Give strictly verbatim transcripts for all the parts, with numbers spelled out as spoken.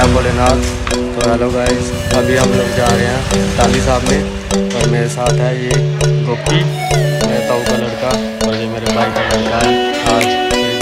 भोलेनाथ। तो hello guys, अभी हम लोग जा रहे हैं टाली साहब में और मेरे साथ है ये गोपी, मेरे ताऊ का लड़का, और ये मेरे भाई का लड़का है आज।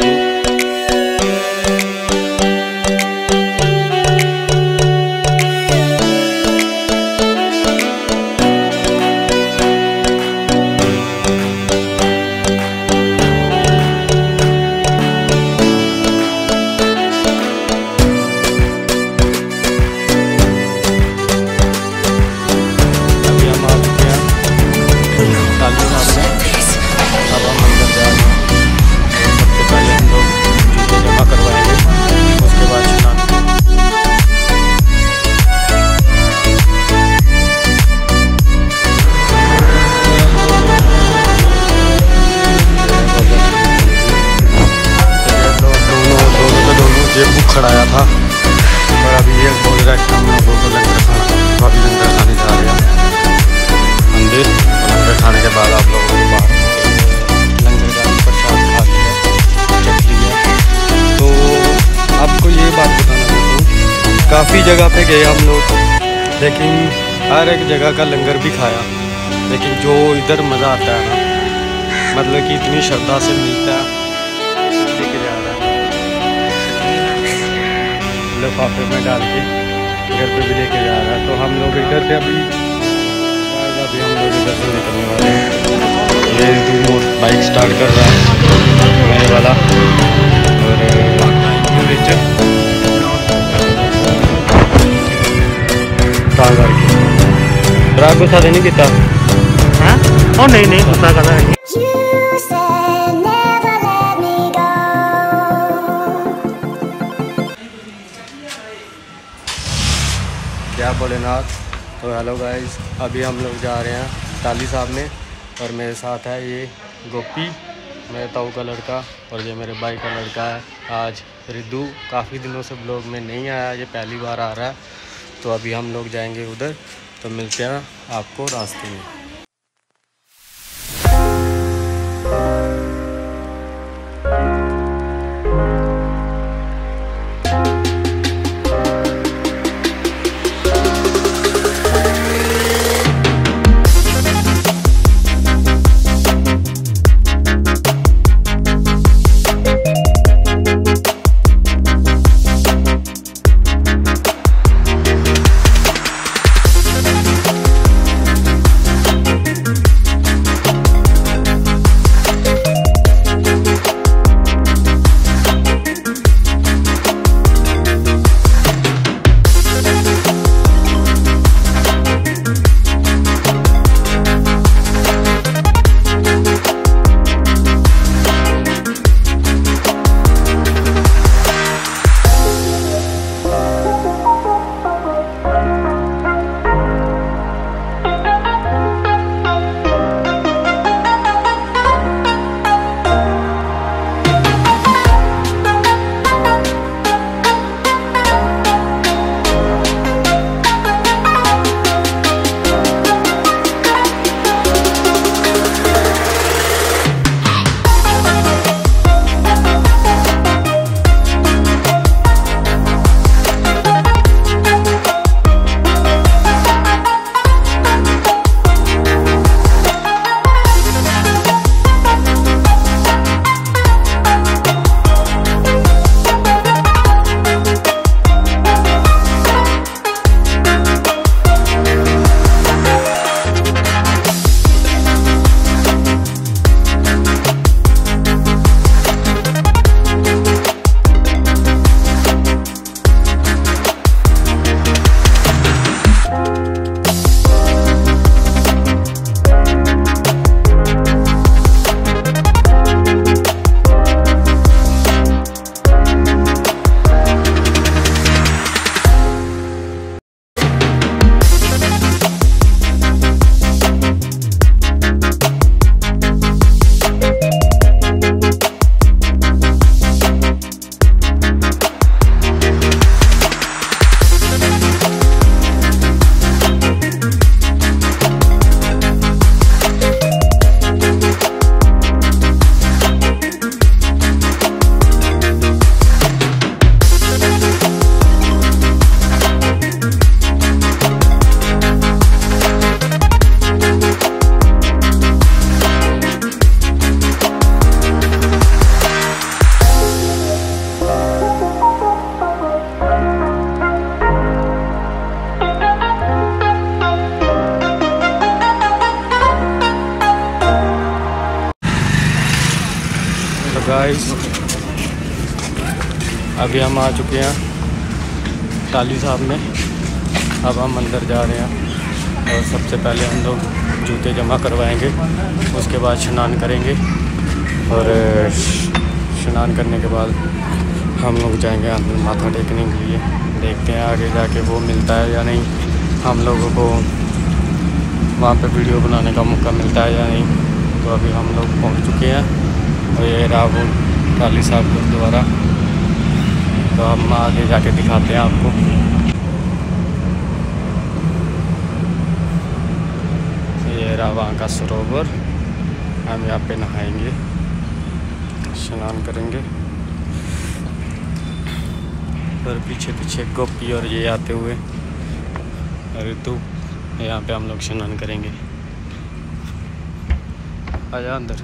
ये बुक खड़ाया था और अभी ये बोल रहा है कि हम लोगों को लंगर खाना, तो अभी लंगर खाने जा रहे हैं मंदिर। लंगर खाने के बाद आप लोगों को बाहर लंगर का प्रसाद खा लिया, चख लिया। तो आपको ये बात बताना चाहता हूँ, काफ़ी जगह पे गए हम लोग, लेकिन हर एक जगह का लंगर भी खाया, लेकिन जो इधर मज़ा आता है ना, मतलब कि इतनी श्रद्धा से मिलता है, लेके जा रहा है लिफाफे में डाल के घर पे भी लेके जा रहा है। तो हम लोग इधर से अभी अभी हम लोग इधर से निकलने वाले हैं। ये रिमोट बाइक स्टार्ट कर रहा है मेरे वाला, और रात को साथ नहीं किया। हाँ और नहीं नहीं गुस्सा कर रहा है। क्या भोलेनाथ। तो हेलो गाइस, अभी हम लोग जा रहे हैं टाली साहब में और मेरे साथ है ये गोपी, मेरे ताऊ का लड़का, और ये मेरे भाई का लड़का है आज रिद्धू। काफ़ी दिनों से ब्लॉग में नहीं आया, ये पहली बार आ रहा है। तो अभी हम लोग जाएंगे उधर, तो मिलते हैं आपको रास्ते में। अभी हम आ चुके हैं टाली साहब में। अब हम अंदर जा रहे हैं और सबसे पहले हम लोग जूते जमा करवाएंगे, उसके बाद स्नान करेंगे और स्नान करने के बाद हम लोग जाएंगे अंदर माथा टेकने के लिए। देखते हैं आगे जाके वो मिलता है या नहीं, हम लोगों को वहाँ पे वीडियो बनाने का मौका मिलता है या नहीं। तो अभी हम लोग पहुँच चुके हैं और ये रहा वो टाली साहब गुरुद्वारा। तो हम आगे जाके दिखाते हैं आपको। ये रहा वहाँ का सरोवर, हम यहाँ पे नहाएंगे, स्नान करेंगे और पीछे पीछे गोपी और ये आते हुए ऋतु, यहाँ पे हम लोग स्नान करेंगे। आजा अंदर।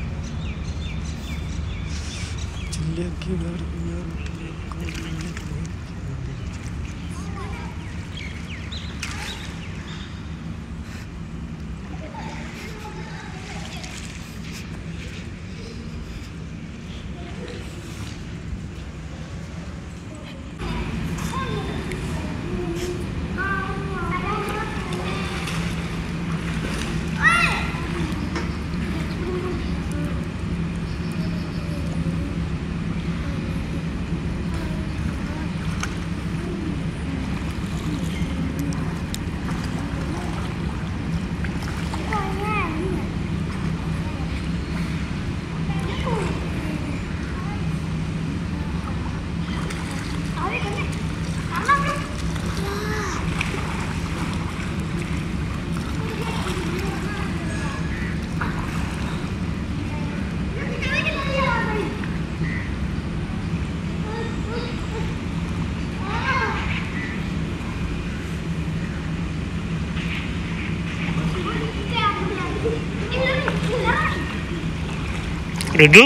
रिड्डू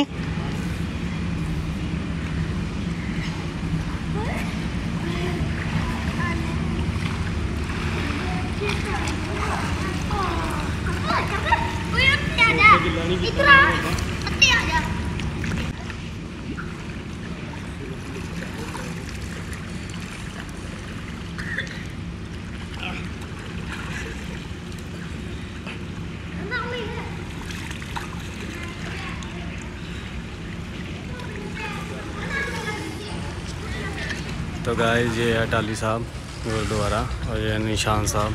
तो गाइस ये है टाली साहब गुरुद्वारा और ये निशान साहब।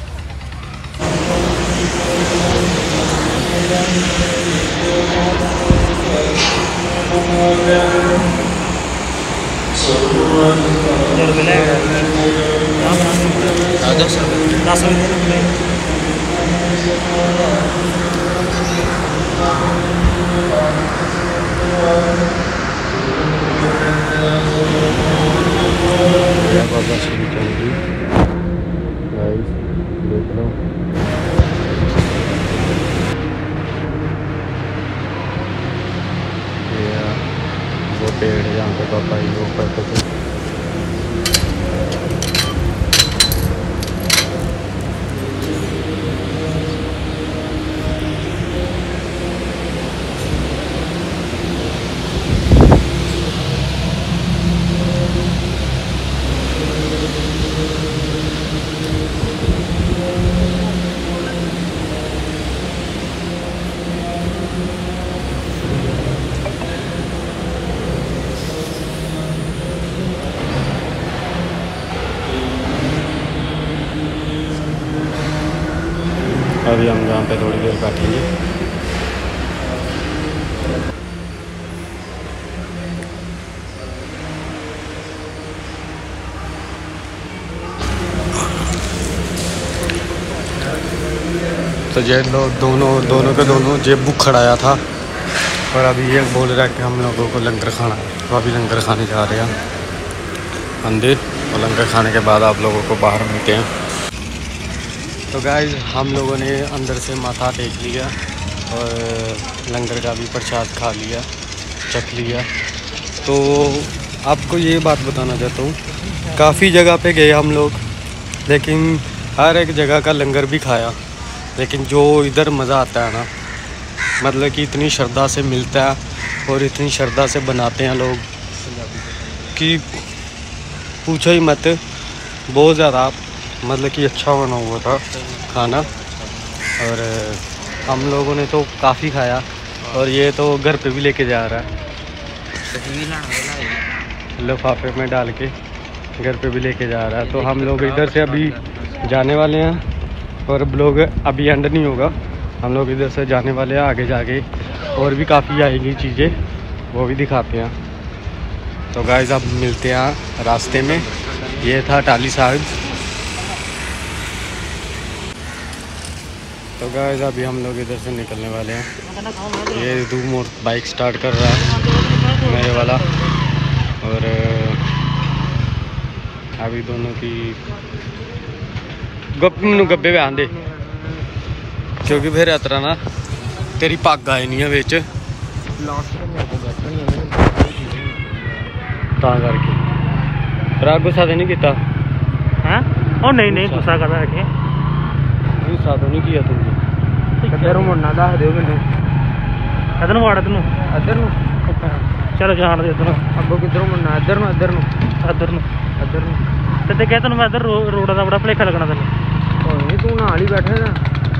बाबा श्री चंद जी गाइस देख लो। ये वो पेड़ है जहाँ पे पापा ही वो करते थे। अभी हम यहाँ पे थोड़ी देर बैठेंगे। तो ये लोग दोनों दोनों के दोनों जेब बुक खड़ाया था और अभी ये बोल रहा है कि हम लोगों को लंगर खाना है। तो अभी लंगर खाने जा रहे हैं मंदिर और लंगर खाने के बाद आप लोगों को बाहर मिलते हैं। तो गाइस हम लोगों ने अंदर से माथा टेक लिया और लंगर का भी प्रसाद खा लिया, चख लिया। तो आपको ये बात बताना चाहता हूँ, काफ़ी जगह पे गए हम लोग, लेकिन हर एक जगह का लंगर भी खाया, लेकिन जो इधर मज़ा आता है ना, मतलब कि इतनी श्रद्धा से मिलता है और इतनी श्रद्धा से बनाते हैं लोग, कि पूछो ही मत, बहुत ज़्यादा मतलब कि अच्छा बना हुआ था खाना। और हम लोगों ने तो काफ़ी खाया और ये तो घर पे भी लेके जा रहा है लिफाफे में डाल के, घर पे भी लेके जा रहा है। तो हम लोग इधर से अभी जाने वाले हैं और ब्लॉग अभी एंड नहीं होगा, हम लोग इधर से जाने वाले हैं। आगे जाके और भी काफ़ी आएंगी चीज़ें, वो भी दिखाते हैं। तो गाइस अब मिलते हैं रास्ते में। ये था टाली साहिब। तो गाइस अभी हम लोग इधर से निकलने वाले हैं। ये दो मोड़ बाइक स्टार्ट कर रहा है मेरे वाला, और अभी दोनों की गप मैनू गब्बे पे आंदे, क्योंकि फिर यात्रा ना तेरी पग आए नहीं है बिच, करके फिर गुस्सा तो नहीं किया हैं? ओ नहीं नहीं गुस्सा करदा है। गुस्सा तो नहीं किया तुमने? किधर मुड़ना दस दिओ मैनू, इधर मुड़ इधर इधर चलो जान दे इधर। अगो किधर मुड़ना? इधर नु इधर नु इधर नु इधर नु ते कह तैनूं मैं इधर रोड दा बड़ा भलेखा लगना तैनूं। कोई नहीं तू नाल ही बैठे ना,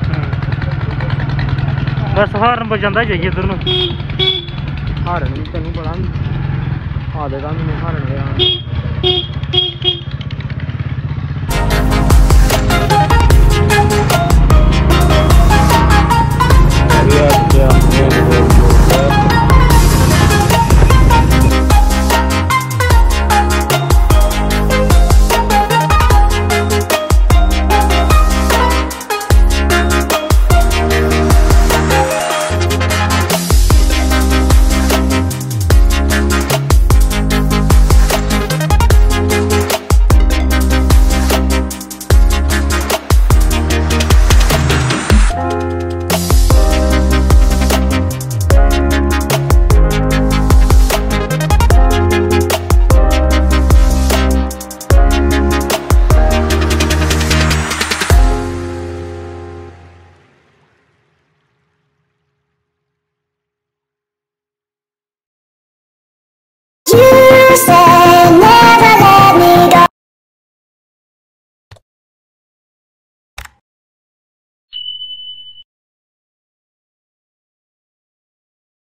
बस हारन बजांदा जाइए इधर नु। हारन तैनूं पता आदत आ मैनूं हारन दे।